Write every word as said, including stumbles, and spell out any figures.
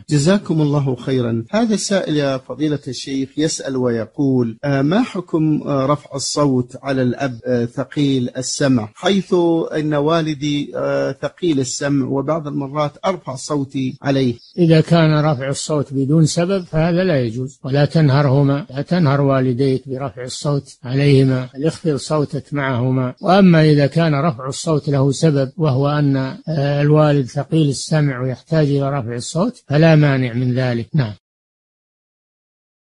جزاكم الله خيرا. هذا السائل يا فضيلة الشيخ يسأل ويقول ما حكم رفع الصوت على الأب ثقيل السمع، حيث أن والدي ثقيل السمع وبعض المرات أرفع صوتي عليه؟ إذا كان رفع الصوت بدون سبب فهذا لا يجوز، ولا تنهرهما، لا تنهر والديك برفع الصوت عليهما، اخفض صوتك معهما. وأما إذا كان رفع الصوت له سبب، وهو أن الوالد ثقيل السمع ويحتاج إلى رفع الصوت، فلا مانع من ذلك. نعم.